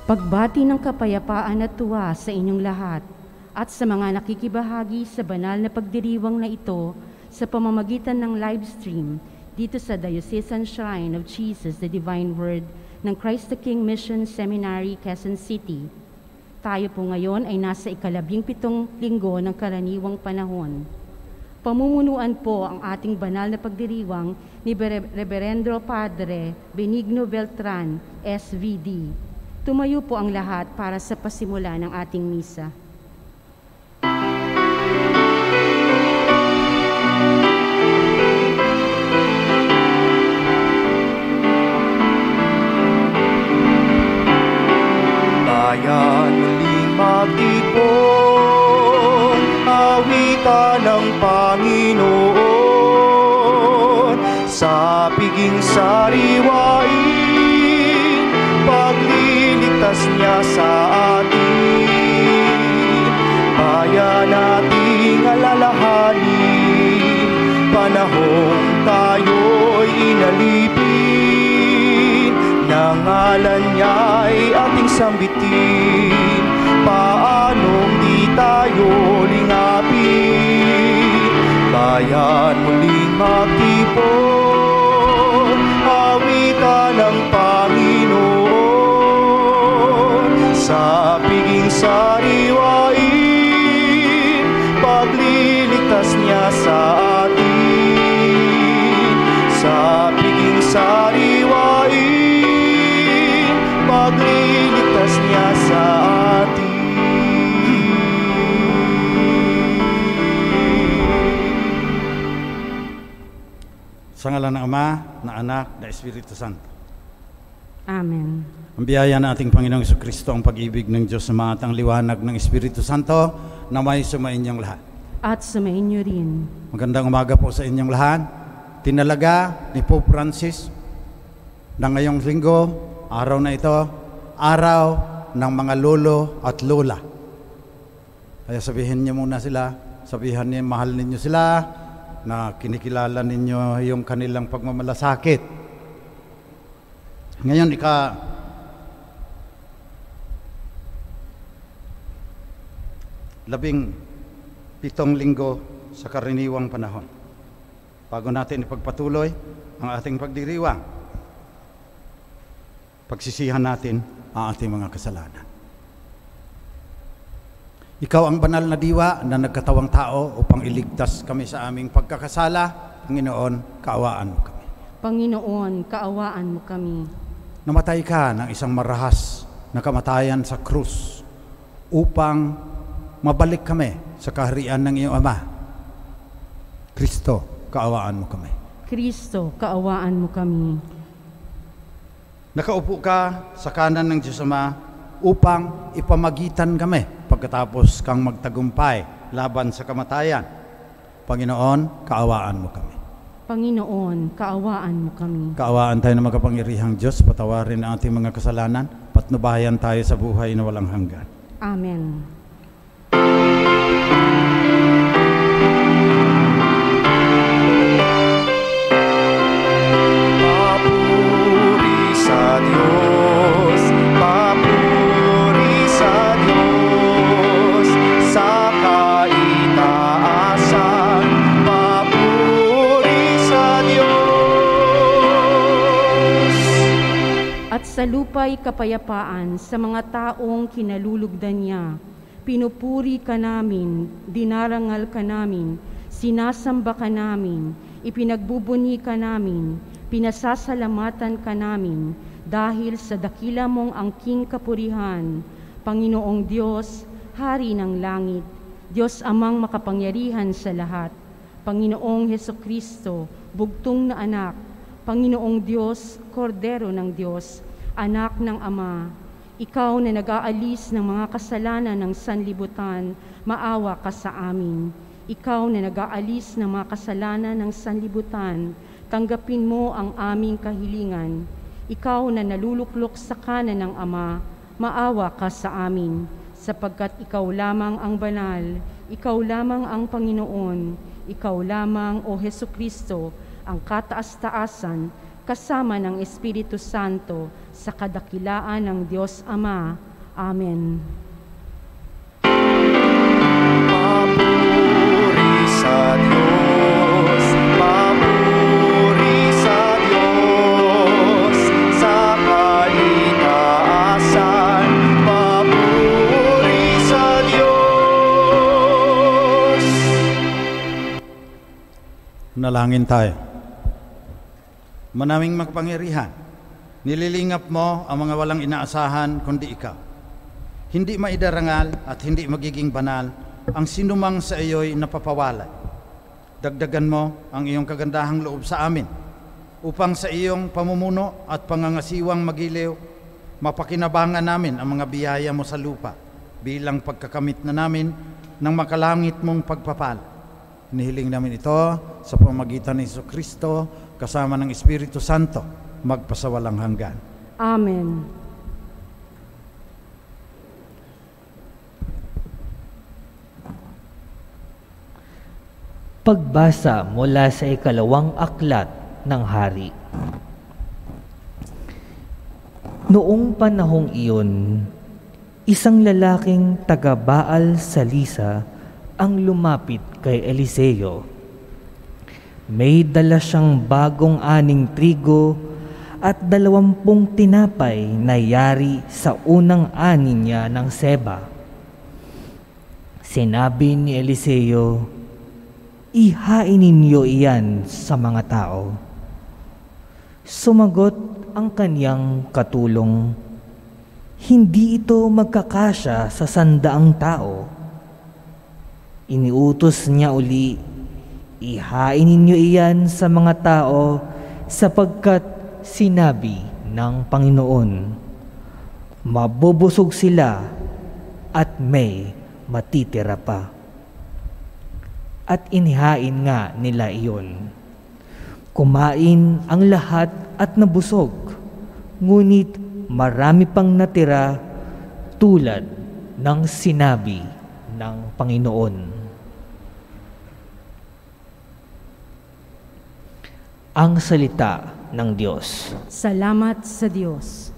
Pagbati ng kapayapaan at tuwa sa inyong lahat at sa mga nakikibahagi sa banal na pagdiriwang na ito sa pamamagitan ng live stream dito sa Diocesan Shrine of Jesus the Divine Word ng Christ the King Mission Seminary, Quezon City. Tayo po ngayon ay nasa 17 linggo ng karaniwang panahon. Pamumunuan po ang ating banal na pagdiriwang ni Reverendo Padre Benigno Beltran, SVD. Tumayo po ang lahat para sa pasimula ng ating misa. Bayan muling magtipon, awitan ng Panginoon, sa piging sariwain, pagliligtas niya sa atin. Bayan nating alalahanin, panahong tayo'y inalipin, ng ngalan niya'y ating sambitin, paanong di tayo lingapin. Bayan muling magtipon, awitan ng Panginoon, sa piging sariwain, pagliligtas niya sa atin. Sa piging sariwain, pagliligtas niya sa atin. Sa ngalan ng Ama, na Anak, na Espiritu Santo. Amen. Ang biyaya ng ating Panginoong Jesucristo, ang pag-ibig ng Diyos Ama at ang liwanag ng Espiritu Santo na may sumainyong lahat. At sumainyo rin. Magandang umaga po sa inyong lahat. Tinalaga ni Pope Francis na ngayong linggo, araw na ito, araw ng mga lolo at lola. Kaya sabihin niyo muna sila, sabihan niyo mahal ninyo sila, na kinikilala ninyo yung kanilang pagmamalasakit. Ngayon, 17 linggo sa karaniwang panahon. Bago natin ipagpatuloy ang ating pagdiriwang, pagsisihan natin ang ating mga kasalanan. Ikaw ang banal na diwa na nagkatawang tao upang iligtas kami sa aming pagkakasala. Panginoon, kaawaan mo kami. Panginoon, kaawaan mo kami. Namatay ka ng isang marahas na kamatayan sa krus upang mabalik kami sa kaharian ng iyong Ama. Kristo, kaawaan mo kami. Kristo, kaawaan mo kami. Nakaupo ka sa kanan ng Diyos Ama upang ipamagitan kami pagkatapos kang magtagumpay laban sa kamatayan. Panginoon, kaawaan mo kami. Panginoon, kaawaan mo kami. Kaawaan tayo ng makapangyarihang Diyos, patawarin ang ating mga kasalanan, patnubayan tayo sa buhay na walang hanggan. Amen. Papuri sa Diyos, papuri sa Diyos, sa kaitaasan, papuri sa Diyos. At sa lupa'y kapayapaan sa mga taong kinalulugdan niya. Pinupuri ka namin, dinarangal ka namin, sinasamba ka namin, ipinagbubuni ka namin, pinasasalamatan ka namin, dahil sa dakila mong angking kapurihan, Panginoong Diyos, Hari ng langit, Diyos Amang makapangyarihan sa lahat, Panginoong Hesukristo, bugtong na anak, Panginoong Diyos, Kordero ng Diyos, anak ng Ama, ikaw na nag-aalis ng mga kasalanan ng sanlibutan, maawa ka sa amin. Ikaw na nag-aalis ng mga kasalanan ng sanlibutan, tanggapin mo ang aming kahilingan. Ikaw na naluluklok sa kanan ng Ama, maawa ka sa amin, sapagkat ikaw lamang ang banal, ikaw lamang ang Panginoon, ikaw lamang, O Hesukristo, ang kataas-taasan, kasama ng Espiritu Santo, sa kadakilaan ng Diyos Ama. Amen. Papuri sa Diyos, papuri sa Diyos, sa kaitaasan, papuri sa Diyos. Nalangin tayo. Manaming magpangyarihan, nililingap mo ang mga walang inaasahan kundi ikaw. Hindi maidarangal at hindi magiging banal ang sinumang sa iyo'y napapawalay. Dagdagan mo ang iyong kagandahang loob sa amin upang sa iyong pamumuno at pangangasiwang magiliw, mapakinabangan namin ang mga biyaya mo sa lupa bilang pagkakamit na namin ng makalangit mong pagpapala. Inihiling namin ito sa pamamagitan ni Jesucristo kasama ng Espiritu Santo, magpasawalang hanggan. Amen. Pagbasa mula sa ikalawang aklat ng hari. Noong panahong iyon, isang lalaking taga-Baal sa Lisa ang lumapit kay Eliseo. May dala siyang bagong aning trigo at 20 tinapay na yari sa unang ani niya ng seba. Sinabi ni Eliseo, "Ihain ninyo iyan sa mga tao." Sumagot ang kaniyang katulong, "Hindi ito magkakasya sa 100 tao." Iniutos niya uli, "Ihain ninyo iyan sa mga tao sapagkat sinabi ng Panginoon, mabubusog sila at may matitira pa." At inihain nga nila iyon. Kumain ang lahat at nabusog, ngunit marami pang natira tulad ng sinabi ng Panginoon. Ang salita ng Diyos. Salamat sa Diyos.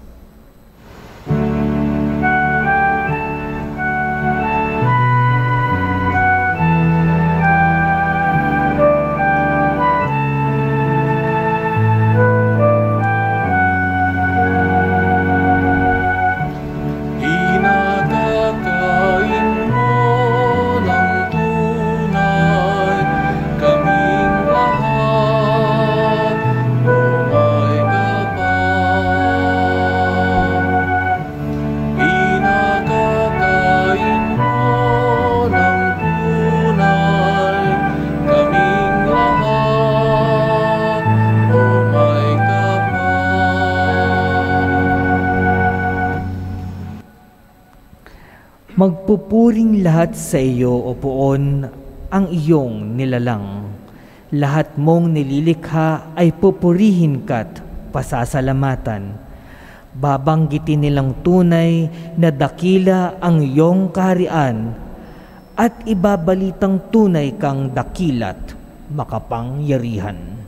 Magpupuring lahat sa iyo, O Poon, ang iyong nilalang. Lahat mong nililikha ay pupurihin ka't pasasalamatan. Babanggitin nilang tunay na dakila ang iyong kaharian at ibabalitang tunay kang dakila't makapangyarihan.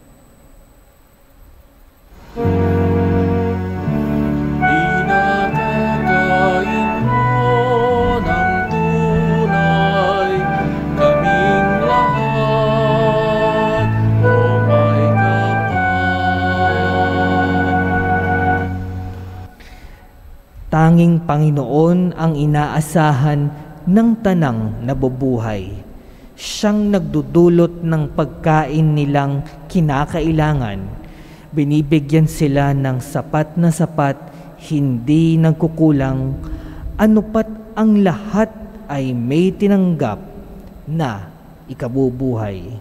Tanging Panginoon ang inaasahan ng tanang nabubuhay. Siyang nagdudulot ng pagkain nilang kinakailangan. Binibigyan sila ng sapat na sapat, hindi nagkukulang. Ano pat ang lahat ay may tinanggap na ikabubuhay.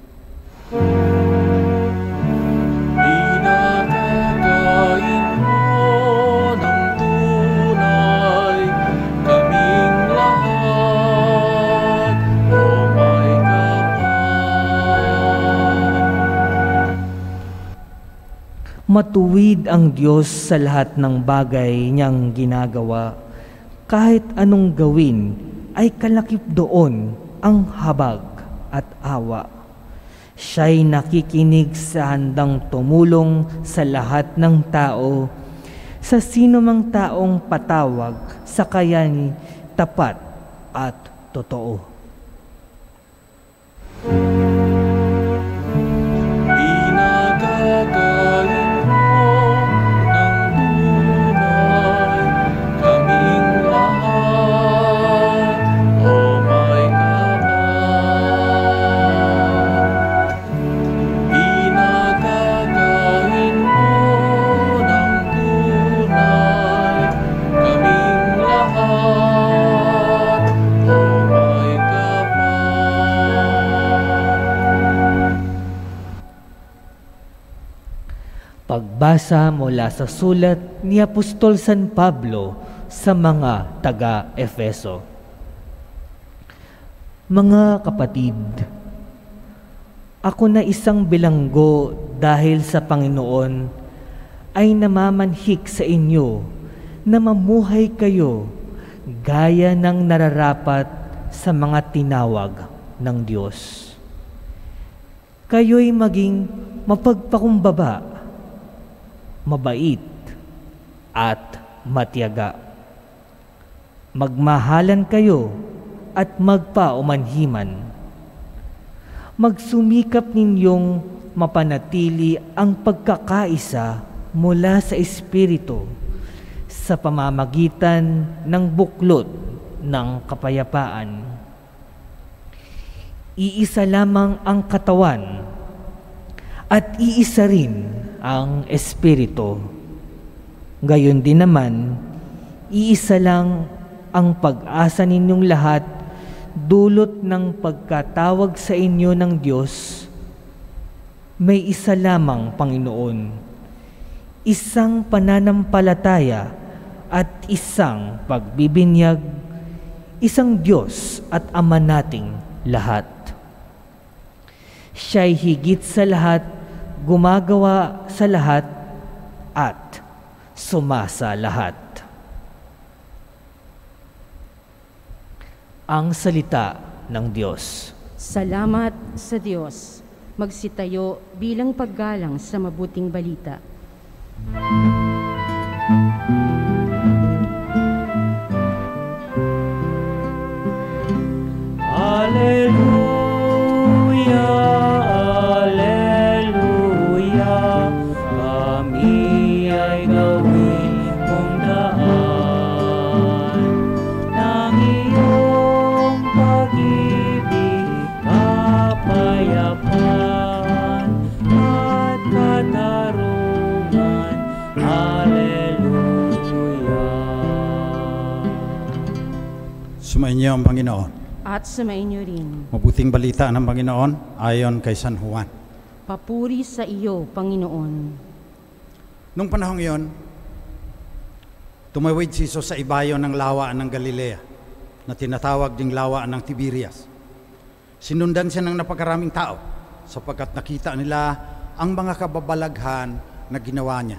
Matuwid ang Diyos sa lahat ng bagay niyang ginagawa. Kahit anong gawin ay kalakip doon ang habag at awa. Siya'y nakikinig sa handang tumulong sa lahat ng tao, sa sino mang taong patawag sa kayani tapat at totoo. Pinagagaling mo ng tunay kaming lahat, O my Kapal. Pinagagaling mo ng tunay kaming lahat, O my Kapal. Pagbasa mula sa sulat ni Apostol San Pablo sa mga taga-Efeso. Mga kapatid, ako na isang bilanggo dahil sa Panginoon ay namamanhik sa inyo na mamuhay kayo gaya ng nararapat sa mga tinawag ng Diyos. Kayo'y maging mapagpakumbaba, mabait at matiyaga. Magmahalan kayo at magpaumanhiman. Magsumikap ninyong mapanatili ang pagkakaisa mula sa Espiritu sa pamamagitan ng buklod ng kapayapaan. Iisa lamang ang katawan at iisa rin ang Espiritu. Gayon din naman, iisa lang ang pag-asa ninyong lahat dulot ng pagkatawag sa inyo ng Diyos. May isa lamang Panginoon, isang pananampalataya at isang pagbibinyag, isang Diyos at Ama nating lahat. Siya'y higit sa lahat, gumagawa sa lahat, at sumasa lahat. Ang salita ng Diyos. Salamat sa Diyos. Magsitayo bilang paggalang sa mabuting balita. Alleluia, alleluia, kami ay gawin mong daan ng iyong pag-ibig, kapayapaan at katarungan. Alleluia. Sumainyo ang Panginoon. At sumainyo rin. Mabuting balita ng Panginoon ayon kay San Juan. Papuri sa iyo, Panginoon. Nung panahong iyon, tumawid si Jesus sa ibayo ng lawa ng Galilea na tinatawag ding lawa ng Tiberias. Sinundan siya ng napakaraming tao sapagkat nakita nila ang mga kababalaghan na ginawa niya.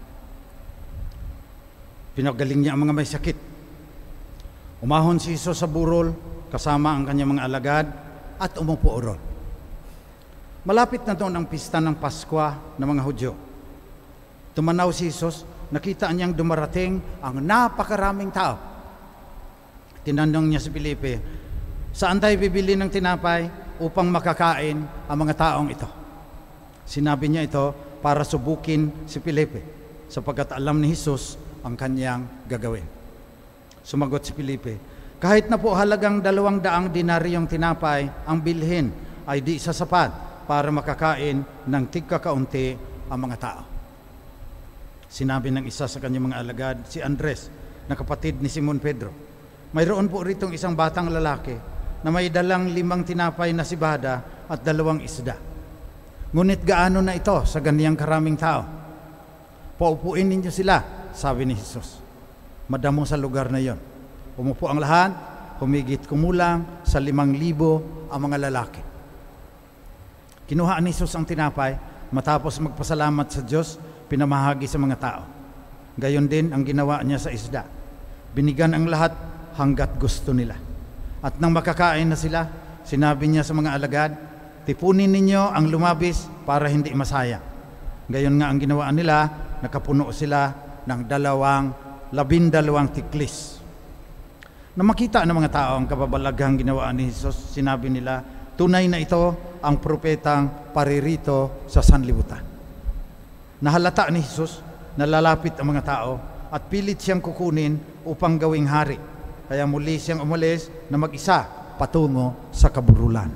Pinagaling niya ang mga may sakit. Umahon si Jesus sa burol kasama ang kanyang mga alagad at umupo roon. Malapit na doon ang pista ng Paskwa ng mga Hudyo. Tumanaw si Jesus, nakita niyang dumarating ang napakaraming tao. Tinanong niya si Felipe, saan tayo bibili ng tinapay upang makakain ang mga taong ito? Sinabi niya ito para subukin si Felipe, sapagkat alam ni Jesus ang kanyang gagawin. Sumagot si Felipe, kahit na po halagang 200 dinaryong tinapay ang bilhin ay di sasapat para makakain ng tigkakaunti ang mga tao. Sinabi ng isa sa kanyang mga alagad, si Andres, na kapatid ni Simon Pedro, mayroon po ritong isang batang lalaki na may dalang 5 tinapay na sibada at 2 isda. Ngunit gaano na ito sa ganiyang karaming tao? Paupuin ninyo sila, sabi ni Jesus. Madamo sa lugar na yon. Umupo ang lahat, humigit kumulang sa 5,000 ang mga lalaki. Kinuha ni Jesus ang tinapay, matapos magpasalamat sa Diyos, pinamahagi sa mga tao. Gayon din ang ginawa niya sa isda. Binigyan ang lahat hanggat gusto nila. At nang makakain na sila, sinabi niya sa mga alagad, Tipunin ninyo ang lumabis para hindi masayang. Gayon nga ang ginawa nila, nakapuno sila ng 12 tiklis. Na makita ng mga tao ang kababalaghang ginawa ni Jesus, sinabi nila, tunay na ito ang propetang paririto sa sanlibutan. Nahalata ni Jesus, nalalapit ang mga tao at pilit siyang kukunin upang gawing hari. Kaya muli siyang umalis na mag-isa patungo sa kaburulan.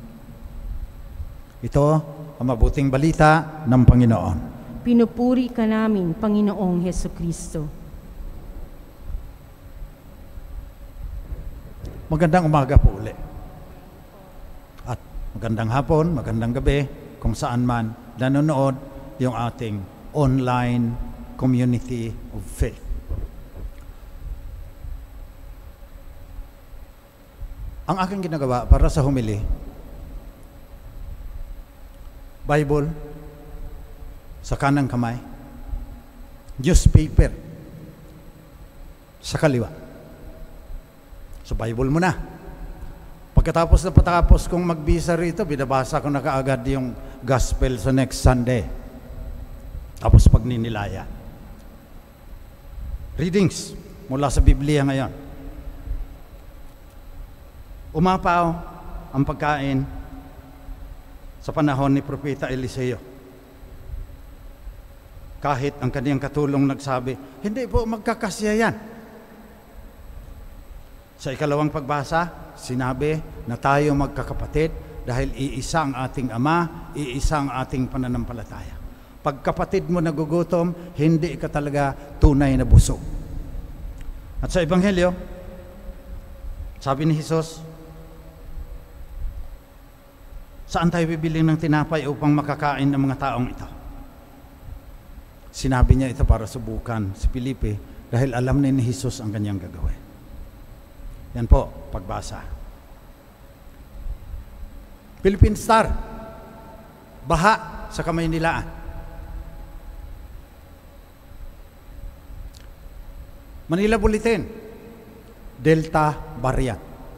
Ito ang mabuting balita ng Panginoon. Pinupuri ka namin, Panginoong Hesukristo. Magandang umaga po uli. At magandang hapon, magandang gabi, kung saan man nanonood yung ating online community of faith. Ang aking ginagawa para sa homily, Bible sa kanang kamay, newspaper sa kaliwa. So Bible mo na. Pagkatapos na patapos kong magbisa rito, binabasa ko na kaagad yung gospel sa next Sunday. Tapos pagninilaya. Readings mula sa Biblia ngayon. Umapaw ang pagkain sa panahon ni Propeta Eliseo. Kahit ang kaniyang katulong nagsabi, hindi po magkakasya yan. Sa ikalawang pagbasa, sinabi na tayo magkakapatid dahil iisa ang ating Ama, iisa ang ating pananampalataya. Pag kapatid mo nagugutom, hindi ka talaga tunay na busog. At sa Ebanghelyo, sabi ni Jesus, saan tayo bibili ng tinapay upang makakain ng mga taong ito? Sinabi niya ito para subukan si Felipe dahil alam ni Jesus ang kanyang gagawin. Yan po, pagbasa. Philippine Star, baha sa Kamaynilaan. Manila Bulletin, Delta variant.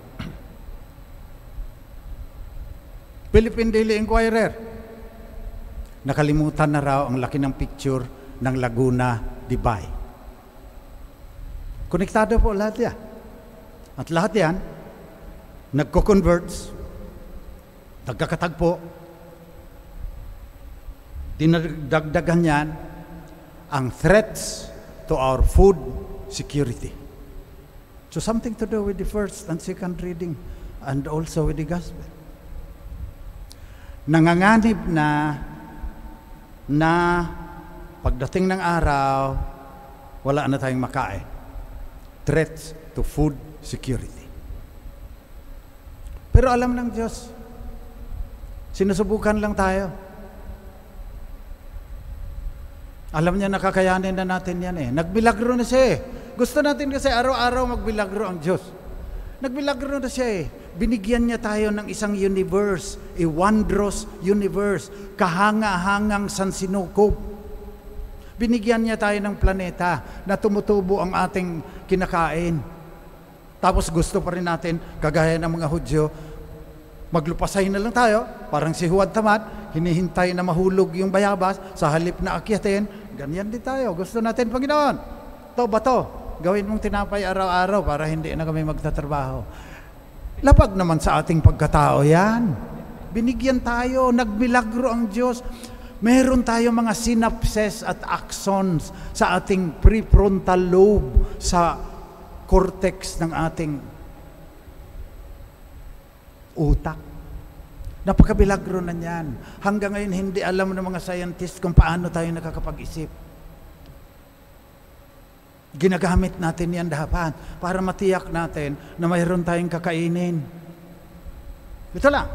Philippine Daily Inquirer, nakalimutan na raw ang laki ng picture ng Laguna, Dibay. Konektado po lahat yan. At lahat yan, nagko-converts, nagkakatagpo, dinagdagan yan ang threats to our food security. So something to do with the first and second reading and also with the gospel. Nanganganib na pagdating ng araw, wala na tayong makain. Threats to food security. Pero alam ng Diyos, sinusubukan lang tayo. Alam niya nakakayanin na natin yan eh. Nagbilagro na siya eh. Gusto natin kasi araw-araw magbilagro ang Diyos. Nagbilagro na siya eh. Binigyan niya tayo ng isang universe, a wondrous universe, kahanga-hangang sansinukob. Binigyan niya tayo ng planeta na tumutubo ang ating kinakain. Tapos gusto pa rin natin, kagaya ng mga Hudyo, maglupasay na lang tayo, parang si Huwad Tamad, hinihintay na mahulog yung bayabas, sa halip na akyatin, ganyan din tayo. Gusto natin, Panginoon, to ba to? Gawin mong tinapay araw-araw para hindi na kami magtatrabaho. Lapag naman sa ating pagkatao yan. Binigyan tayo, nagmilagro ang Diyos. Meron tayo mga synapses at axons sa ating prefrontal lobe, sa cortex ng ating utak. Napakabilagro na yan. Hanggang ngayon hindi alam ng mga scientists kung paano tayo nakakapag-isip. Ginagamit natin yan dapat para matiyak natin na mayroon tayong kakainin. Ito lang.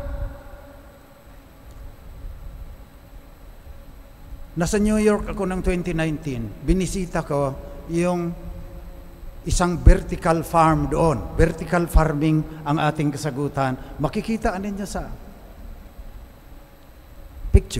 Nasa New York ako ng 2019. Binisita ko yung isang vertical farm doon. Vertical farming ang ating kasagutan. Makikita ninyo sa picture.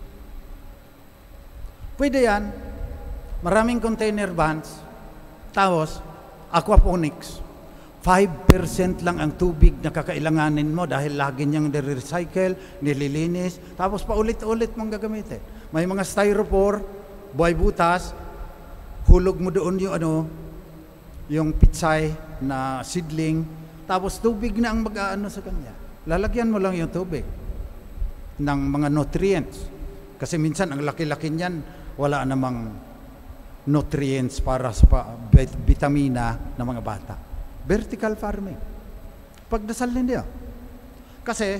Pwede yan. Maraming container vans. Tapos, aquaponics. 5% lang ang tubig na kakailanganin mo dahil lagi niyang nire-recycle, nililinis, tapos paulit-ulit mong gagamitin. May mga styrofoam, buhay butas, hulog mo doon yung pitsay na seedling, tapos tubig na ang mag-aano sa kanya. Lalagyan mo lang yung tubig ng mga nutrients. Kasi minsan ang laki-laki niyan, wala namang nutrients para sa vitamina ng mga bata. Vertical farming. Pagdasal ninyo. Kasi,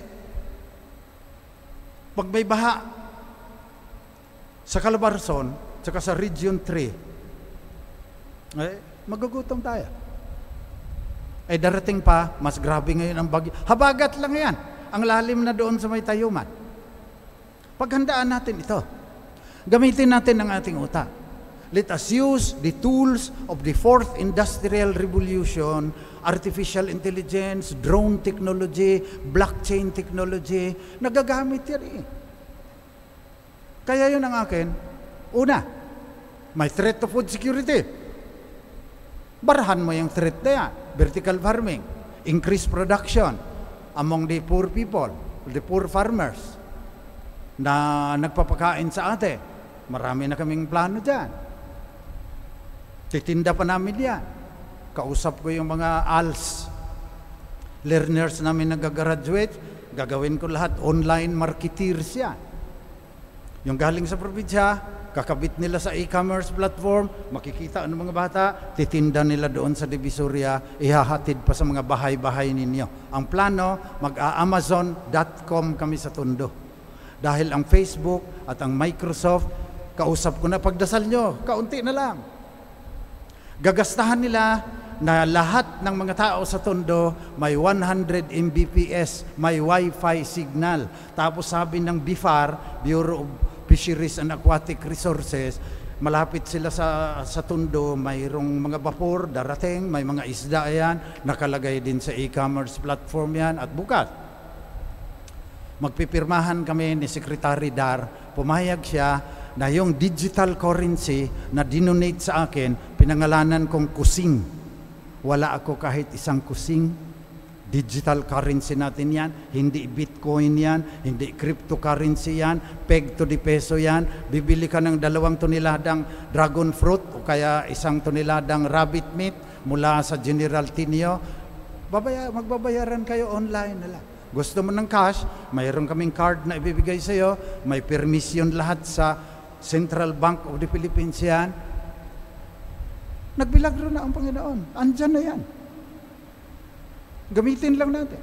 pag may baha sa Calabarzon, saka sa Region 3, magugutom tayo. Ay darating pa, mas grabe ngayon ang bagyo. Habagat lang yan. Ang lalim na doon sa may tayuman. Paghandaan natin ito. Gamitin natin ang ating utak. Let us use the tools of the fourth industrial revolution, artificial intelligence, drone technology, blockchain technology. Nagagamit yan eh. Kaya yun ang akin. Una, may threat to food security. Barahan mo yung threat na yan. Vertical farming. Increase production among the poor people, the poor farmers na nagpapakain sa atin. Marami na kaming plano dyan. Titinda pa namin yan. Kausap ko yung mga ALS learners namin nag-graduate, gagawin ko lahat online marketeers yan. Yung galing sa probinsya, kakabit nila sa e-commerce platform, makikita ang mga bata, titinda nila doon sa Divisoria, ihahatid pa sa mga bahay-bahay ninyo. Ang plano, mag-amazon.com kami sa Tondo. Dahil ang Facebook at ang Microsoft, kausap ko na, pagdasal nyo, kaunti na lang. Gagastahan nila na lahat ng mga tao sa Tondo may 100 Mbps, may Wi-Fi signal. Tapos sabi ng BIFAR, Bureau of Fisheries and Aquatic Resources, malapit sila sa Tondo, mayroong mga vapor darating, may mga isda yan, nakalagay din sa e-commerce platform yan. At bukas, magpipirmahan kami ni Secretary Dar, pumayag siya na yung digital currency na dinonate sa akin, pinangalanan kong kusing. Wala ako kahit isang kusing. Digital currency natin yan, hindi Bitcoin yan, hindi cryptocurrency yan, peg to the peso yan. Bibili ka ng 2 toneladang dragon fruit o kaya 1 toneladang rabbit meat mula sa General Tinio, magbabayaran kayo online na lang. Gusto mo ng cash, mayroon kaming card na ibibigay sa iyo, may permission lahat sa Central Bank of the Philippines yan. Nagbilagro na ang Panginoon. Andyan na yan. Gamitin lang natin.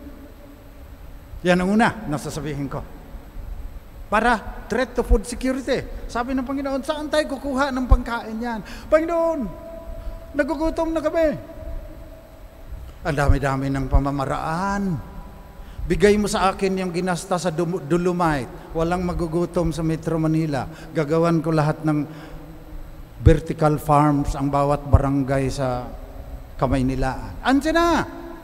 Yan ang una, nasasabihin ko. Para threat to food security. Sabi ng Panginoon, saan tayo kukuha ng pangkain yan? Panginoon, nagugutom na kami. Ang dami-dami ng pamamaraan. Bigay mo sa akin yung ginasta sa Dolomite. Walang magugutom sa Metro Manila. Gagawan ko lahat ng vertical farms ang bawat barangay sa Kamaynilaan. Andiyan na!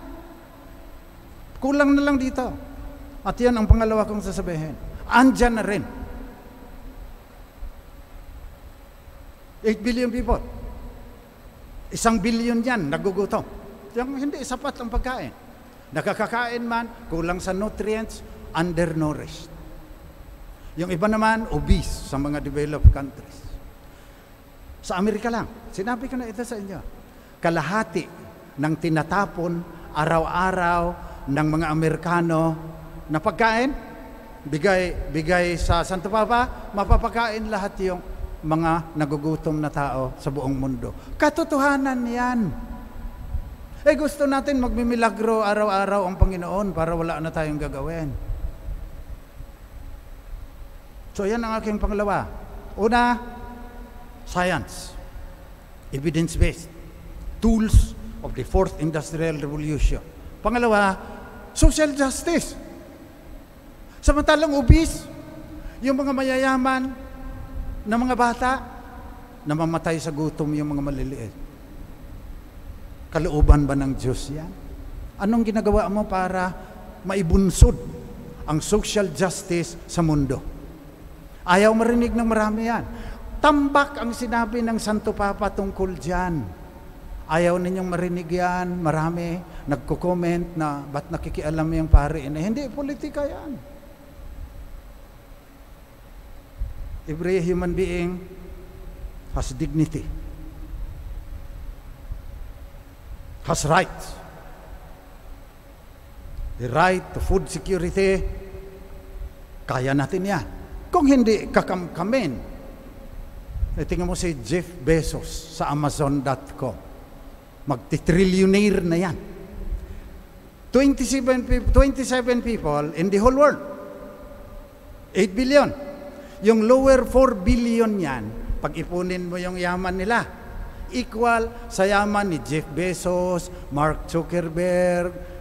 Kulang na lang dito. At yan ang pangalawa kong sasabihin. Andiyan na rin. 8 billion people. 1 billion yan, nagugutom. Yung hindi sapat ang pagkain. Nakakakain man, kulang sa nutrients, undernourished. Yung iba naman, obese sa mga developed countries. Sa Amerika lang, sinabi ko na ito sa inyo, kalahati ng tinatapon araw-araw ng mga Amerikano na pagkain, bigay sa Santo Papa, mapapakain lahat yung mga nagugutom na tao sa buong mundo. Katotohanan yan. Gusto natin magmimilagro araw-araw ang Panginoon para wala na tayong gagawin. So yan ang aking pangalawa. Una, science. Evidence-based. Tools of the fourth industrial revolution. Pangalawa, social justice. Samantalang obese, yung mga mayayaman na mga bata, namamatay sa gutom yung mga maliliit. Kalooban ba ng Diyos yan? Anong ginagawa mo para maibunsod ang social justice sa mundo? Ayaw marinig ng marami yan. Tambak ang sinabi ng Santo Papa tungkol dyan. Ayaw ninyong marinig yan. Marami nagko-comment na ba't nakikialam yung pare na hindi politika yan. Every human being has dignity, has rights. The right to food security, kaya natin yan. Kung hindi kakamkamin, tingnan mo si Jeff Bezos sa Amazon.com. Magti-trillionaire na yan. 27 people in the whole world. 8 billion. Yung lower 4 billion yan, pag ipunin mo yung yaman nila, equal sa yaman ni Jeff Bezos, Mark Zuckerberg,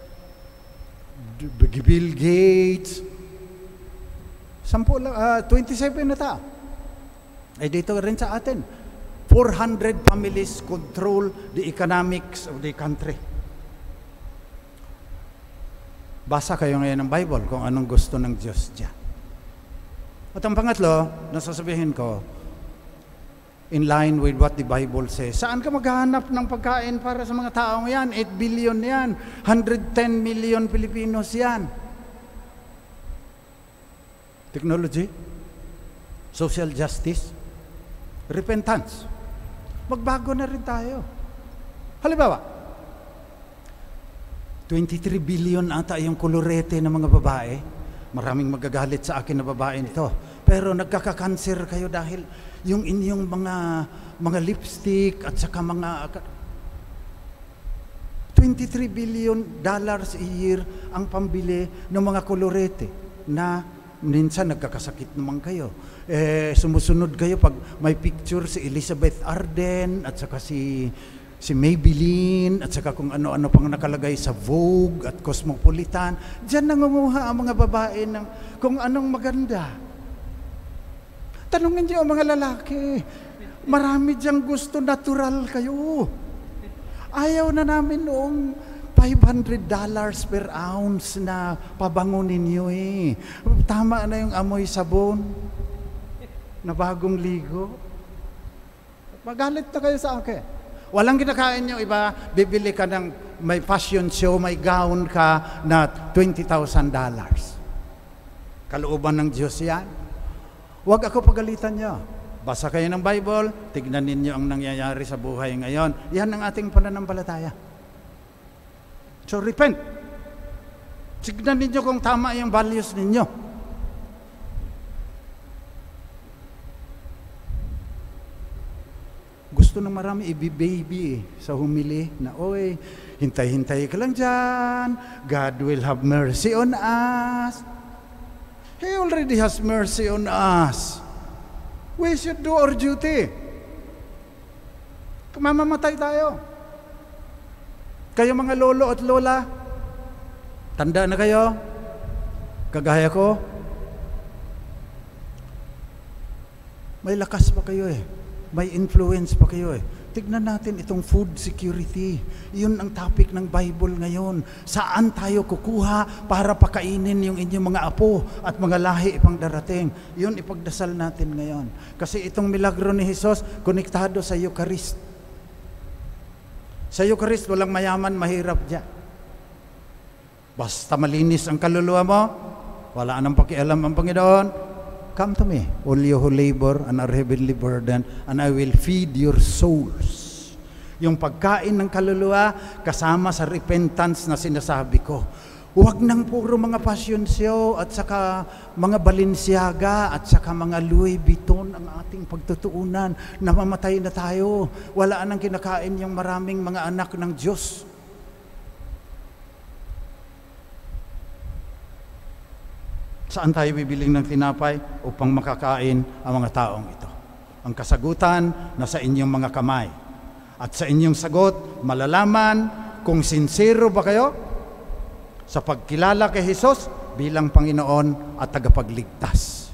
Bill Gates, 27 na tao. Ay dito rin sa atin, 400 families control the economics of the country. Basa kayo ngayon ng Bible kung anong gusto ng Diyos dyan. At ang pangatlo, nasasabihin ko, in line with what the Bible says. Saan ka maghahanap ng pagkain para sa mga taong yan? 8 billion yan. 110 million Filipinos yan. Technology, social justice, repentance. Magbago na rin tayo. Halimbawa, 23 billion ata yung kolorete ng mga babae. Maraming magagalit sa akin na babae nito. Pero nagkaka-cancer kayo dahil yung inyong mga lipstick at saka mga $23 billion a year ang pambili ng mga kolorete na minsan nagkakasakit naman kayo. Sumusunod kayo pag may picture si Elizabeth Arden at saka si Maybelline at saka kung ano-ano pang nakalagay sa Vogue at Cosmopolitan. Diyan nangunguha ang mga babae ng kung anong maganda. Tanungin niyo ang mga lalaki. Marami diyang gusto natural kayo. Ayaw na namin noong $500 per ounce na pabango ninyo eh. Tama na yung amoy sabon na bagong ligo. Magalit na kayo sa akin. Walang kinakain nyo iba, bibili ka ng may fashion show, may gown ka na $20,000. Kalooban ng Diyos yan. Huwag ako pagalitan nyo. Basa kayo ng Bible, tignan ninyo ang nangyayari sa buhay ngayon. Yan ang ating pananampalataya. So repent. Tignan ninyo kung tama yung values ninyo. Gusto ng marami i-baby sa humili na, oy, hintay-hintay ka lang dyan. God will have mercy on us. He already has mercy on us. We should do our duty. Mamamatay tayo. Kayo mga lolo at lola, tanda na kayo, kagaya ko, may lakas pa kayo eh. May influence pa kayo eh. Tignan natin itong food security. Yun ang topic ng Bible ngayon. Saan tayo kukuha para pakainin yung inyong mga apo at mga lahi pang darating? Yun ipagdasal natin ngayon. Kasi itong milagro ni Jesus, konektado sa Eucharist. Sa Eucharist, walang mayaman, mahirap dyan. Basta malinis ang kaluluwa mo, wala nang pakialam ang Panginoon. Come to me, all you who labor and are heavily burdened, and I will feed your souls. Yung pagkain ng kaluluwa, kasama sa repentance na sinasabi ko. Huwag nang puro mga passion show at saka mga Balenciaga at saka mga Louis Vuitton ang ating pagtutuunan. Namamatay na tayo. Wala nang kinakain yung maraming mga anak ng Diyos. Saan tayo bibiling ng tinapay upang makakain ang mga taong ito? Ang kasagutan nasa inyong mga kamay. At sa inyong sagot, malalaman kung sincero ba kayo sa pagkilala kay Jesus bilang Panginoon at tagapagligtas.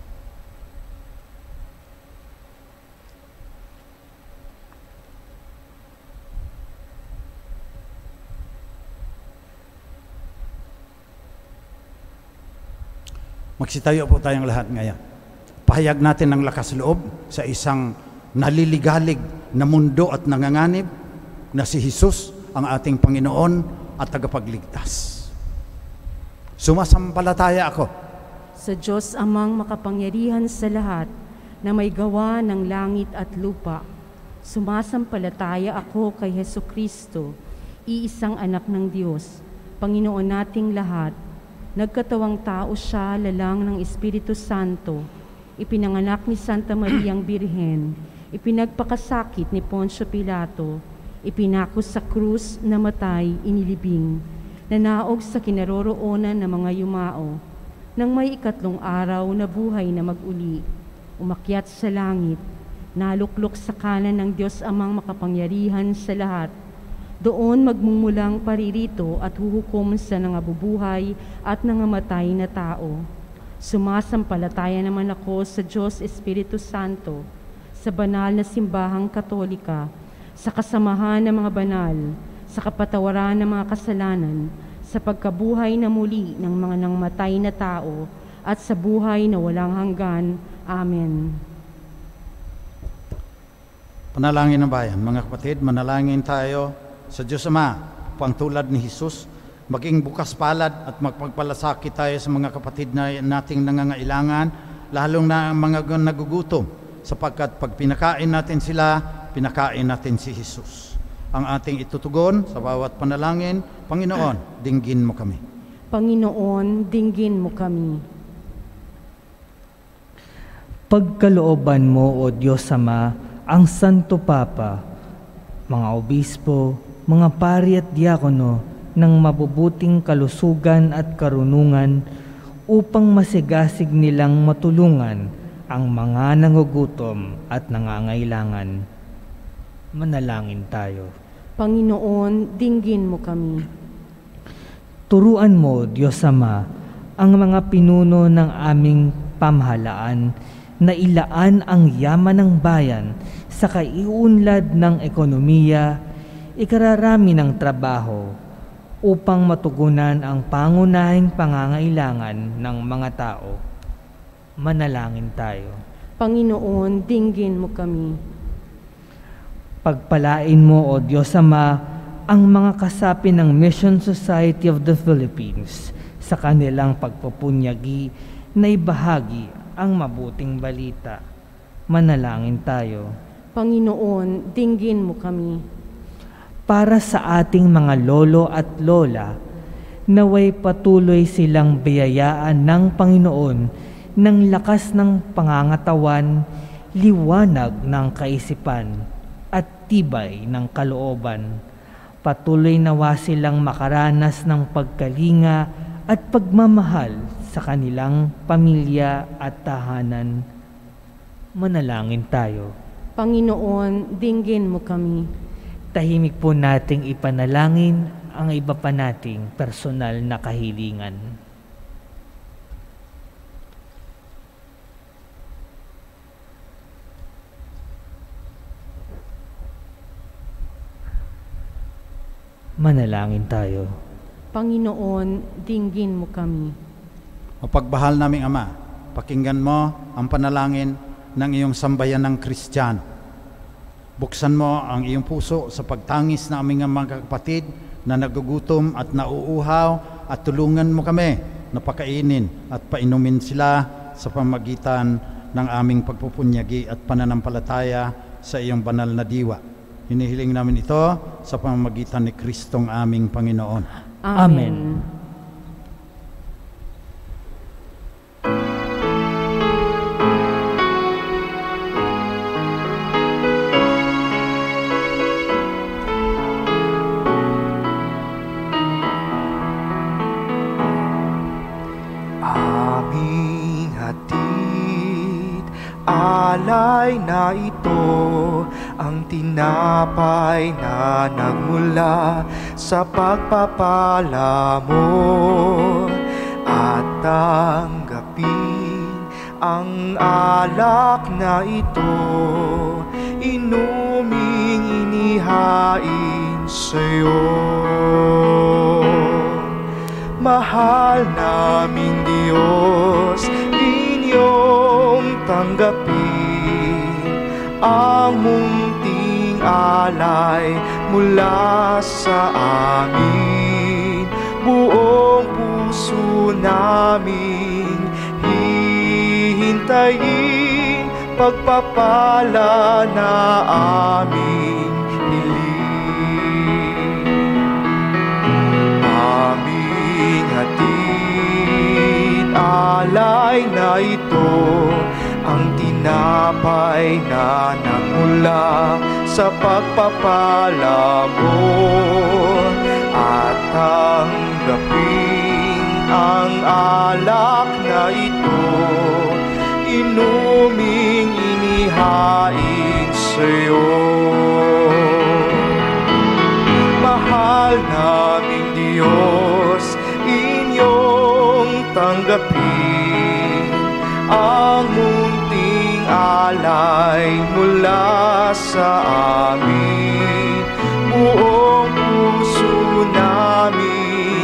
Magsitayo po tayong lahat ngayon. Pahayag natin ang lakas loob sa isang naliligalig na mundo at nanganganib. na si Jesus ang ating Panginoon at tagapagligtas. Sumasampalataya ako sa Diyos amang makapangyarihan sa lahat na may gawa ng langit at lupa. Sumasampalataya ako kay Hesukristo, iisang anak ng Diyos, Panginoon nating lahat. Nagkatawang tao siya, lalang ng Espiritu Santo, ipinanganak ni Santa Mariang Birhen, ipinagpakasakit ni Poncio Pilato, ipinako sa krus, namatay, inilibing, nanaog sa kinaroroonan ng mga yumao, nang may ikatlong araw na buhay na mag-uli, umakyat sa langit, naluklok sa kanan ng Diyos amang makapangyarihan sa lahat. Doon magmumulang paririto at huhukom sa nangabubuhay at nangamatay na tao. Sumasampalataya naman ako sa Diyos Espiritu Santo, sa banal na simbahang Katolika, sa kasamahan ng mga banal, sa kapatawaran ng mga kasalanan, sa pagkabuhay na muli ng mga nangmatay na tao, at sa buhay na walang hanggan. Amen. Panalangin ng bayan. Mga kapatid, manalangin tayo sa Diyos Ama, upang tulad ni Jesus, maging bukas palad at magpagpalasakit tayo sa mga kapatid na nating nangangailangan, lalong na mga nagugutom, sapagkat pag pinakain natin sila, pinakain natin si Jesus. Ang ating itutugon sa bawat panalangin, Panginoon, dinggin mo kami. Panginoon, dinggin mo kami. Pagkalooban mo, O Diyos Ama, ang Santo Papa, mga obispo, mga pari at diakono ng mabubuting kalusugan at karunungan upang masigasig nilang matulungan ang mga nangugutom at nangangailangan. Manalangin tayo. Panginoon, dinggin mo kami. Turuan mo, Diyos Ama, ang mga pinuno ng aming pamahalaan na ilaan ang yaman ng bayan sa kaiunlad ng ekonomiya, ikararami ng trabaho upang matugunan ang pangunahing pangangailangan ng mga tao. Manalangin tayo. Panginoon, dinggin mo kami. Pagpalain mo, O Diyos Ama, ang mga kasapi ng Mission Society of the Philippines sa kanilang pagpupunyagi na ibahagi ang mabuting balita. Manalangin tayo. Panginoon, dinggin mo kami. Para sa ating mga lolo at lola, naway patuloy silang biyayaan ng Panginoon ng lakas ng pangangatawan, liwanag ng kaisipan, at tibay ng kalooban. Patuloy nawa silang makaranas ng pagkalinga at pagmamahal sa kanilang pamilya at tahanan. Manalangin tayo. Panginoon, dinggin mo kami. Tahimik po nating ipanalangin ang iba pa nating personal na kahilingan. Manalangin tayo. Panginoon, dinggin mo kami. Mapagmahal naming Ama, pakinggan mo ang panalangin ng iyong sambayan ng Kristiyano. Buksan mo ang iyong puso sa pagtangis na aming mga kapatid na nagugutom at nauuhaw, at tulungan mo kami na pakainin at painumin sila sa pamagitan ng aming pagpupunyagi at pananampalataya sa iyong banal na diwa. Hinihiling namin ito sa pamamagitan ni Kristong aming Panginoon. Amen. Aming hatid, alay na ito, ang tinapay na nagmula sa pagpapala mo, at tanggapin ang alak na ito, inuming inihain sa'yo. Mahal naming Diyos, inyong tanggapin ang munting alay mula sa amin. Buong puso namin hihintayin pagpapala na aming hiling. Aming hatid alay na ito, ang tinapay na nagmula sa pagpapala mo, at tanggapin ang alak na ito, inuming inihain sa'yo. Mahal naming Diyos, inyong tanggapin ang munting alay mula sa amin. Buong puso namin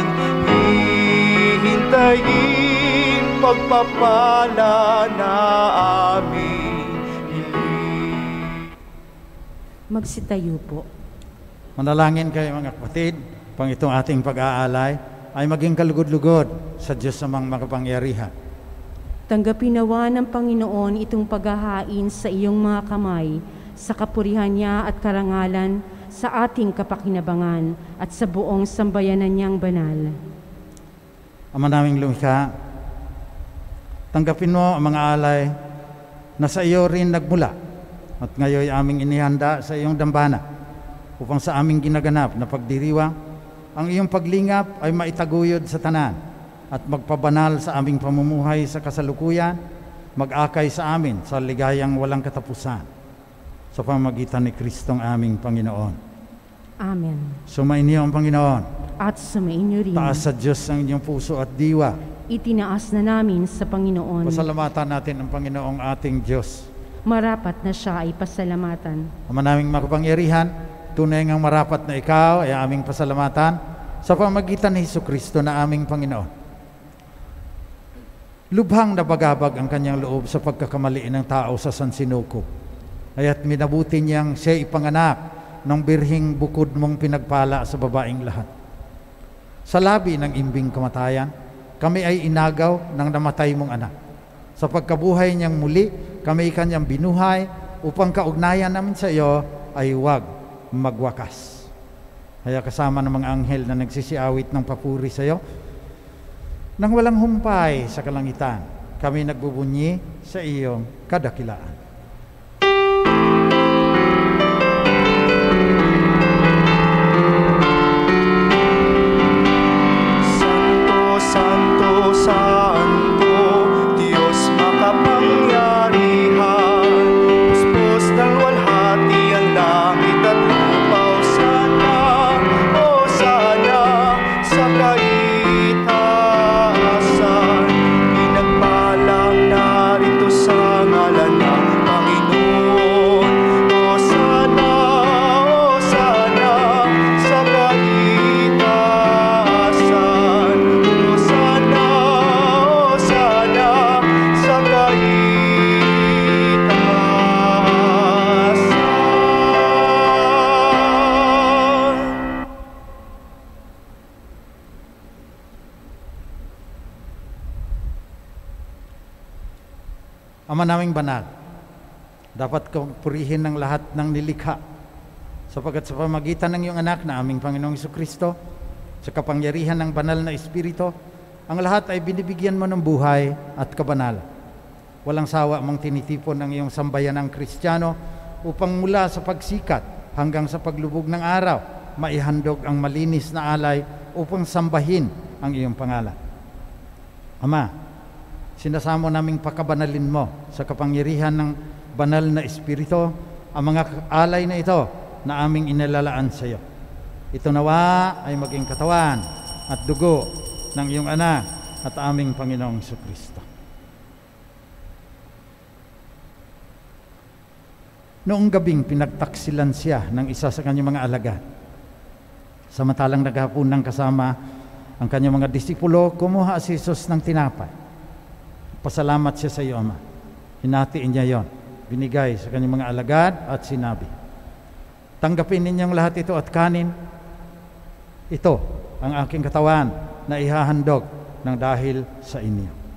hihintayin pagpapala na amin hiling. Magsitayo po. Manalangin kayo mga kapatid, pang itong ating pag-aalay ay maging kalugod-lugod sa Diyos namang makapangyarihan. Tanggapin nawa ng Panginoon itong paghahain sa iyong mga kamay, sa kapurihan niya at karangalan, sa ating kapakinabangan at sa buong sambayanan niyang banal. Ama naming lumikha, tanggapin mo ang mga alay na sa iyo rin nagmula at ngayon aming inihanda sa iyong dambana upang sa aming ginaganap na pagdiriwang ang iyong paglingap ay maitaguyod sa tanan at magpabanal sa aming pamumuhay sa kasalukuyan, mag-akay sa amin sa ligayang walang katapusan sa pamamagitan ni Kristong aming Panginoon. Amen. Sumainyo ang Panginoon. At sumainyo rin. Taas sa Diyos ang inyong puso at diwa. Itinaas na namin sa Panginoon. Pasalamatan natin ang Panginoong ating Diyos. Marapat na siya ay pasalamatan. Ama naming makapangyarihan, tunay ngang marapat na ikaw ay aming pasalamatan sa pamamagitan ni Hesukristo na aming Panginoon. Lubhang nabagabag ang kanyang loob sa pagkakamaliin ng tao sa sansinukob. Kaya't minabuti niyang siya ipanganak ng birhing bukod mong pinagpala sa babaeng lahat. Sa labi ng imbing kamatayan, kami ay inagaw ng namatay mong anak. Sa pagkabuhay niyang muli, kami kanyang binuhay upang kaugnayan namin sa iyo ay huwag magwakas. Kaya kasama ng mga anghel na nagsisiawit ng papuri sa iyo, nang walang humpay sa kalangitan, kami nagbubunyi sa iyong kadakilaan. Santo, Santo, Santo, Diyos makapangyarihan, puspos ng walhati ang langit at lupa. Hosana sa kaitaasan, pinagpalang narito sa ngalan ng Panginoon. Hosana, Hosana sa kaitaasan, Hosana, Hosana sa kaitaasan. Ama naming banal, dapat kong purihin ng lahat ng nilikha, sapagkat sa pamagitan ng iyong anak na aming Panginoong Hesukristo, sa kapangyarihan ng banal na Espiritu, ang lahat ay binibigyan mo ng buhay at kabanal. Walang sawa mong tinitipon ang iyong sambayanang Kristiyano upang mula sa pagsikat hanggang sa paglubog ng araw, maihandog ang malinis na alay upang sambahin ang iyong pangalan. Ama, sinasamo naming pakabanalin mo sa kapangyarihan ng banal na Espiritu ang mga alay na ito na aming inalalaan sa iyo. Ito nawa ay maging katawan at dugo ng iyong anak at aming Panginoong Hesukristo. Noong gabing pinagtaksilan siya ng isa sa kanyang mga alagad. Samantalang naghapunan kasama ang kanyang mga disipulo, kumuha si Jesus ng tinapay. Pasalamat siya sa iyo, Ama. Hinatiin niya yon, binigay sa kanyang mga alagad at sinabi, Tanggapin ninyong lahat ito at kanin. Ito ang aking katawan na ihahandog ng dahil sa inyo.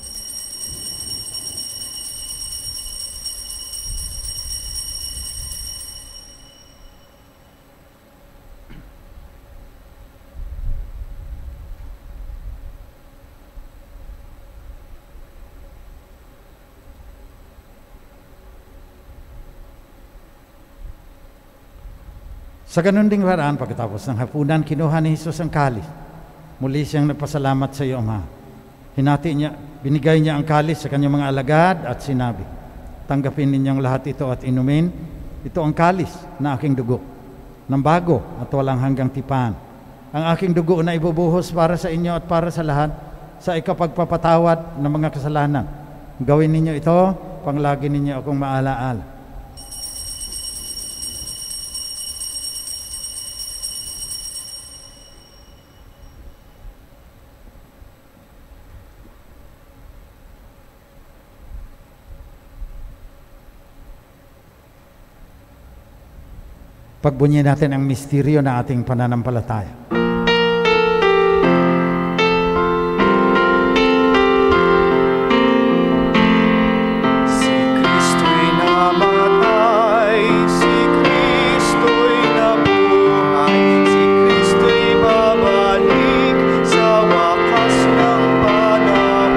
Sa ganun ding paraan, pagkatapos ng hapunan, kinuha ni Jesus ang kalis. Muli siyang nagpasalamat sa iyo, Ama. Hinati niya, binigay niya ang kalis sa kanyang mga alagad at sinabi, tanggapin ninyong lahat ito at inumin. Ito ang kalis na aking dugo, ng bago at walang hanggang tipan. Ang aking dugo na ibubuhos para sa inyo at para sa lahat sa ikapagpapatawad ng mga kasalanan. Gawin ninyo ito, panglagi ninyo akong maalaala. Pagbunyi natin ang misteryo na ating pananampalataya. Si Kristo'y namatay, si Kristo'y nabuhay, si Kristo'y babalik sa wakas ng panahon.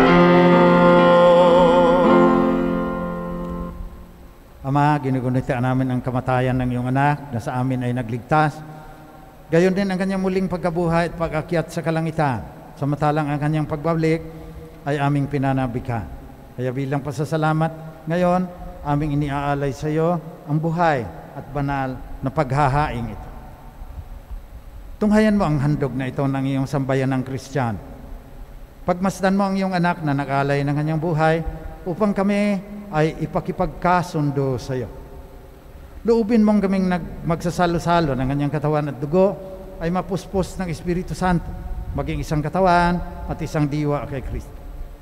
Ama, ginugunita namin ang kamatayan ng iyong anak na sa amin ay nagligtas. Gayon din ang kanyang muling pagkabuhay at pag-akyat sa kalangitan. Samantalang ang kanyang pagbabalik ay aming pinanabikan. Kaya bilang pasasalamat, ngayon aming iniaalay sa iyo ang buhay at banal na paghahaing ito. Tunghayan mo ang handog na ito ng iyong sambayan ng Kristiyano. Pagmasdan mo ang iyong anak na nag-alay ng kanyang buhay upang kami ay ipakipagkasundo sa iyo. Loobin mong kaming magsasalo-salo ng kanyang katawan at dugo ay mapuspos ng Espiritu Santo, maging isang katawan at isang diwa kay Kristo.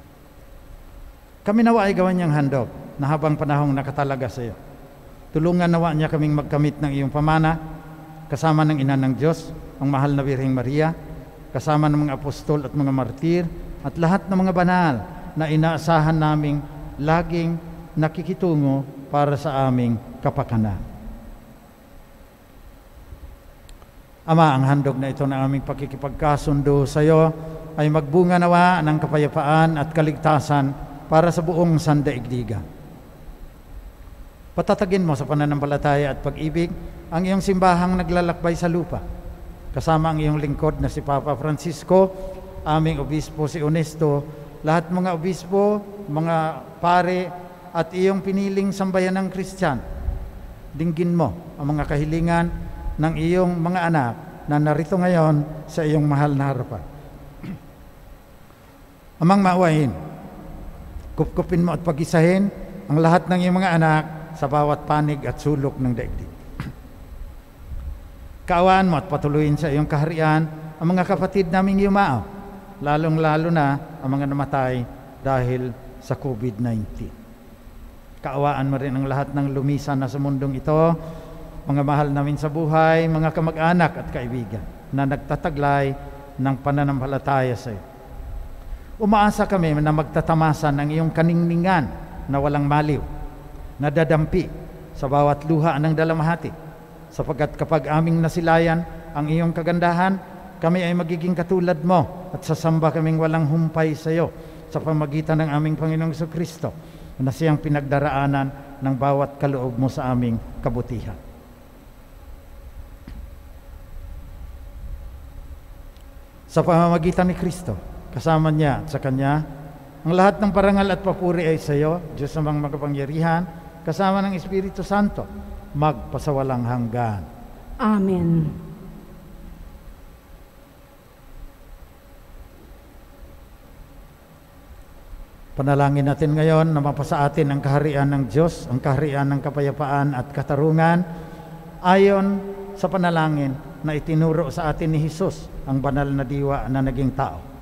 Kami nawa ay gawan niyang handog na habang panahong nakatalaga sa iyo. Tulungan nawa niya kaming magkamit ng iyong pamana, kasama ng Ina ng Diyos, ang mahal na Birheng Maria, kasama ng mga apostol at mga martir, at lahat ng mga banal na inaasahan naming laging nakikitungo para sa aming kapakanan. Ama, ang handog na ito na aming pakikipagkasundo sa iyo ay magbunga nawa ng kapayapaan at kaligtasan para sa buong sandaigdigan. Patatagin mo sa pananampalataya at pag-ibig ang iyong simbahang naglalakbay sa lupa, kasama ang iyong lingkod na si Papa Francisco, aming obispo si Honesto, lahat mga obispo, mga pare, at iyong piniling sambayan ng Kristiyano. Dinggin mo ang mga kahilingan ng iyong mga anak na narito ngayon sa iyong mahal na harapan. Amang maawain, kupkupin mo at pag-isahin ang lahat ng iyong mga anak sa bawat panig at sulok ng daigdig. Kaawaan mo at patuloyin sa iyong kaharian ang mga kapatid naming yumao, lalong-lalo na ang mga namatay dahil sa COVID-19. Kaawaan mo rin ang lahat ng lumisan na sa mundong ito, mga mahal namin sa buhay, mga kamag-anak at kaibigan na nagtataglay ng pananampalataya sa iyo. Umaasa kami na magtatamasan ang iyong kaningningan na walang maliw, na dadampi sa bawat luha ng dalamhati, sapagkat kapag aming nasilayan ang iyong kagandahan, kami ay magiging katulad mo at sasamba kaming walang humpay sa iyo sa pamagitan ng aming Panginoong Jesucristo, na siyang pinagdaraanan ng bawat kaloob mo sa aming kabutihan. Sa pamamagitan ni Kristo, kasama niya at sa Kanya, ang lahat ng parangal at papuri ay sa iyo, Diyos namang makapangyarihan, kasama ng Espiritu Santo, magpasawalang hanggan. Amen. Panalangin natin ngayon na mapasa atin ang kaharian ng Diyos, ang kaharian ng kapayapaan at katarungan, ayon sa panalangin na itinuro sa atin ni Jesus, ang banal na diwa na naging tao.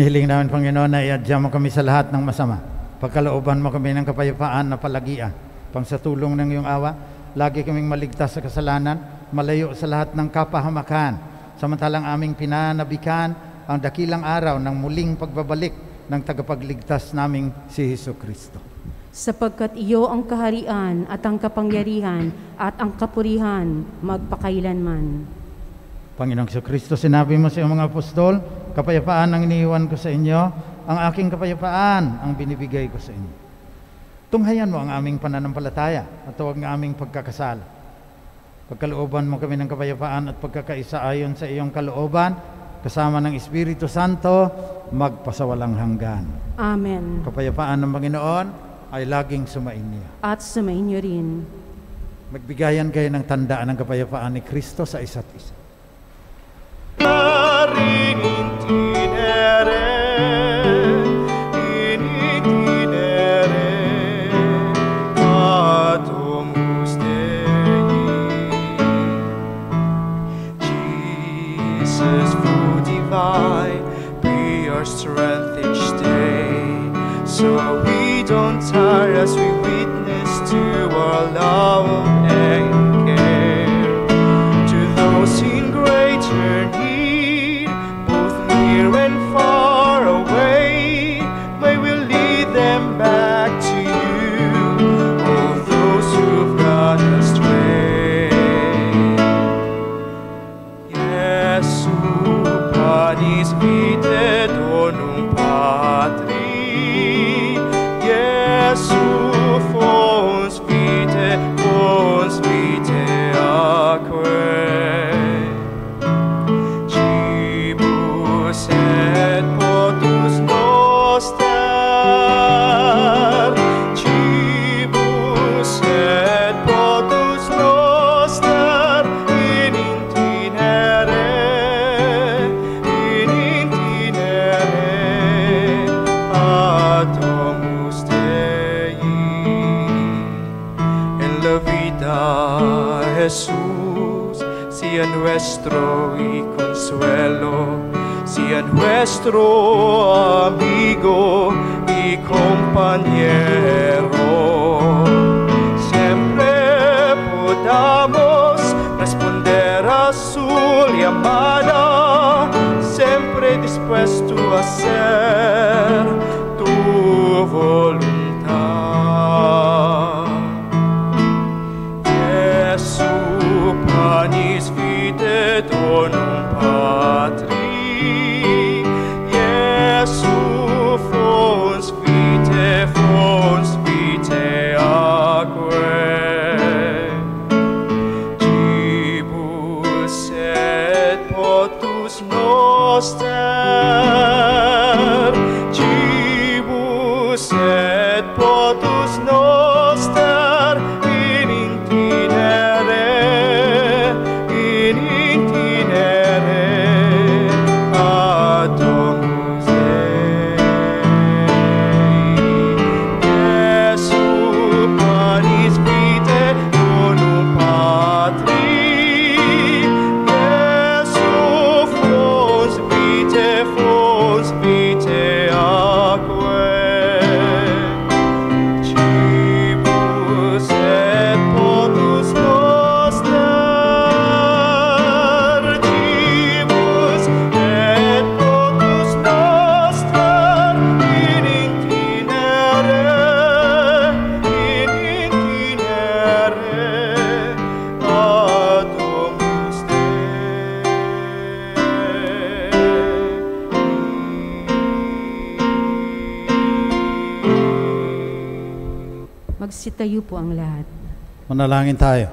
Hinihiling namin, Panginoon, na iadya mo kami sa lahat ng masama. Pagkalooban mo kami ng kapayapaan na palagian. Pang sa tulong ng iyong awa, lagi kaming maligtas sa kasalanan, malayo sa lahat ng kapahamakan. Samantalang aming pinanabikan ang dakilang araw ng muling pagbabalik ng tagapagligtas naming si Jesucristo. Sapagkat iyo ang kaharian at ang kapangyarihan at ang kapurihan magpakailanman. Panginoong Jesucristo, sinabi mo sa iyong mga apostol, kapayapaan ang iniiwan ko sa inyo, ang aking kapayapaan ang binibigay ko sa inyo. Tunghayan mo ang aming pananampalataya at huwag ng aming pagkakasala. Pagkalooban mo kami ng kapayapaan at pagkakaisa ayon sa iyong kalooban, kasama ng Espiritu Santo, magpasawalang hanggan. Amen. Kapayapaan ng Panginoon ay laging sumainyo. At sumainyo rin. Magbigayan kayo ng tandaan ng kapayapaan ni Kristo sa isa't isa. Jesus, food divine, be our strength each day, so we don't tire as we witness to our love and care. To those in greater need, both near and far away, may we lead them back to you, all those who've gone astray. Jesu, panis vitae donum Patri, Jesu, fons vitae aquae. Cibus et potus noster, cibus et potus noster, in intinere atomus Dei. En la vida, Jesús, sea nuestro y consuelo, sea nuestro amigo y compañero. Siempre podamos responder a su llamada, siempre dispuesto a hacer tu voluntad. Jesu, panis vitae donum Patri, Jesu, fons vitae aquae. Cibus et potus noster, cibus et potus noster, in intinere atomus Dei. Jesu, panis vitae donum Patri, Jesu, fons vitae aquae. Cibus et potus noster, cibus et potus noster, in intinere atomus Dei. Magsitayo po ang lahat. Manalangin tayo.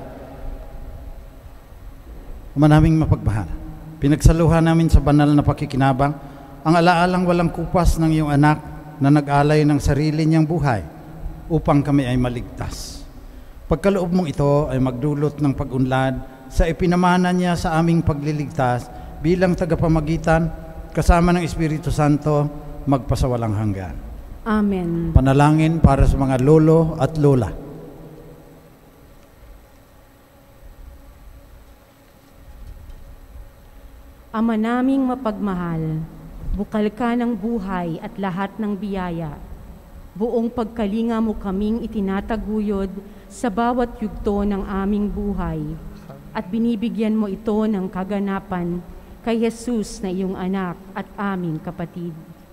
Ama naming mapagmahal, pinagsaluhan namin sa banal na pakikinabang ang alaalang walang kupas ng iyong anak na nag-alay ng sarili niyang buhay upang kami ay maligtas. Pagkaloob mong ito ay magdulot ng pag-unlad sa ipinamana niya sa aming pagliligtas bilang tagapamagitan kasama ng Espiritu Santo magpasawalang hanggan. Amen. Panalangin para sa mga lolo at lola. Ama naming mapagmahal, Bukal ka ng buhay at lahat ng biyaya. Buong pagkalinga mo kaming itinataguyod sa bawat yugto ng aming buhay at binibigyan mo ito ng kaganapan kay Jesus na iyong anak at aming kapatid.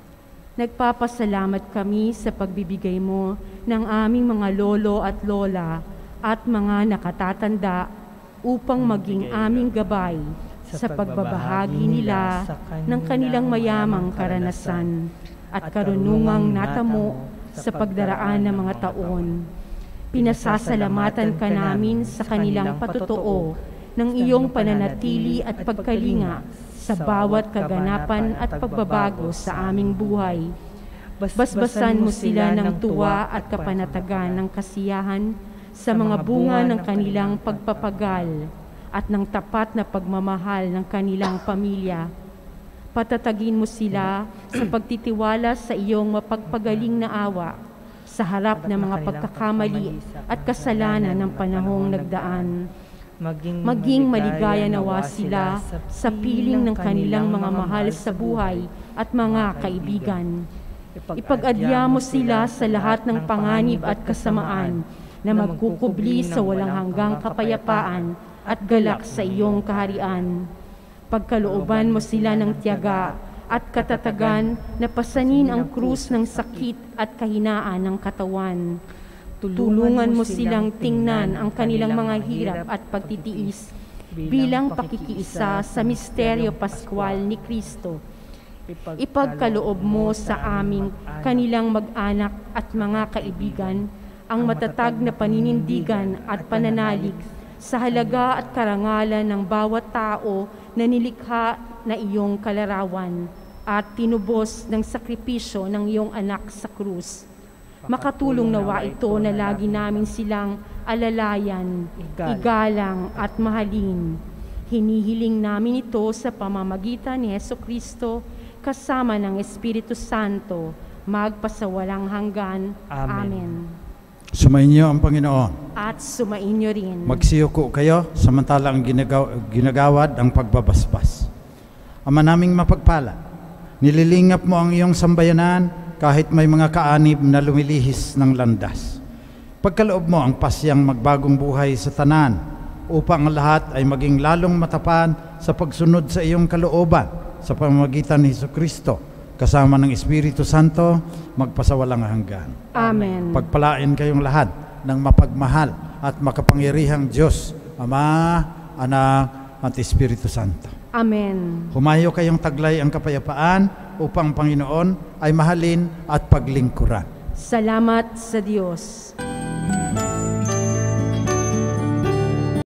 Nagpapasalamat kami sa pagbibigay mo ng aming mga lolo at lola at mga nakatatanda upang maging aming gabay sa pagbabahagi nila ng kanilang mayamang karanasan at karunungang natamo sa pagdaraan ng mga taon. Pinasasalamatan ka namin sa kanilang patotoo ng iyong pananatili at pagkalinga sa bawat kaganapan at pagbabago sa aming buhay. Basbasan mo sila ng tuwa at kapanatagan ng kasiyahan sa mga bunga ng kanilang pagpapagal at ng tapat na pagmamahal ng kanilang pamilya. Patatagin mo sila sa pagtitiwala sa iyong mapagpagaling na awa sa harap ng mga pagkakamali at kasalanan ng panahong nagdaan. Maging maligaya nawa sila sa piling ng kanilang mga mahal sa buhay at mga kaibigan. Ipag-adya mo sila sa lahat ng panganib at kasamaan na magkukubli sa walang hanggang kapayapaan at galak sa iyong kaharian. Pagkalooban mo sila ng tiyaga at katatagan na pasanin ang krus ng sakit at kahinaan ng katawan. Tulungan mo silang tingnan ang kanilang mga hirap at pagtitiis bilang pakikiisa sa misteryo paskwal ni Kristo. Ipagkaloob mo sa aming kanilang mag-anak at mga kaibigan ang matatag na paninindigan at pananalig sa halaga at karangalan ng bawat tao na nilikha na iyong kalarawan at tinubos ng sakripisyo ng iyong anak sa krus. Makatulong nawa ito na lagi namin silang alalayan, igalang at mahalin. Hinihiling namin ito sa pamamagitan ni Hesukristo kasama ng Espiritu Santo, magpasawalang hanggan. Amen. Sumainyo ang Panginoon. At sumainyo rin. Magsiyuko kayo samantalang ginagawad ang pagbabasbas. Ama naming mapagpala, nililingap mo ang iyong sambayanan kahit may mga kaanib na lumilihis ng landas. Pagkaloob mo ang pasyang magbagong buhay sa tanan upang ang lahat ay maging lalong matapan sa pagsunod sa iyong kalooban sa pamamagitan ni Jesucristo kasama ng Espiritu Santo magpasawalang hanggan. Amen. Pagpalain kayong lahat ng mapagmahal at makapangyarihang Diyos, Ama, Anak at Espiritu Santo. Amen. Humayo kayong taglay ang kapayapaan upang Panginoon ay mahalin at paglingkuran. Salamat sa Diyos.